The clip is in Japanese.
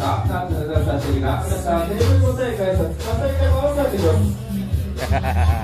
か、夏の出させてきな、皆さん、テレビご大会さ、大会回されてください。